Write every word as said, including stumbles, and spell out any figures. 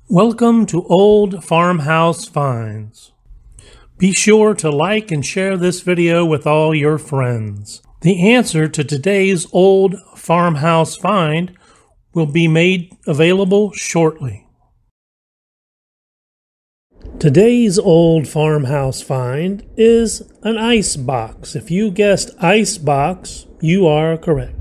Welcome to Old Farmhouse Finds. Be sure to like and share this video with all your friends. The answer to today's old farmhouse find will be made available shortly. Today's old farmhouse find is an ice box. If you guessed ice box, you are correct.